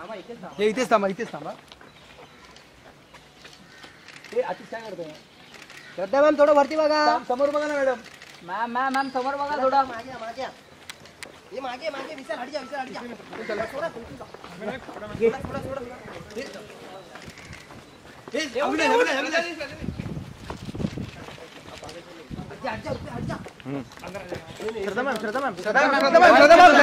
हे इथेच थांबा हे आतिश काय करतोय श्रद्धा मॅम थोडं वरती बघा समोर बघा ना मॅडम मॅम समोर बघा थोडं मागे ये मागे विशाल हट जा चला थोड़ा श्रद्धा मैम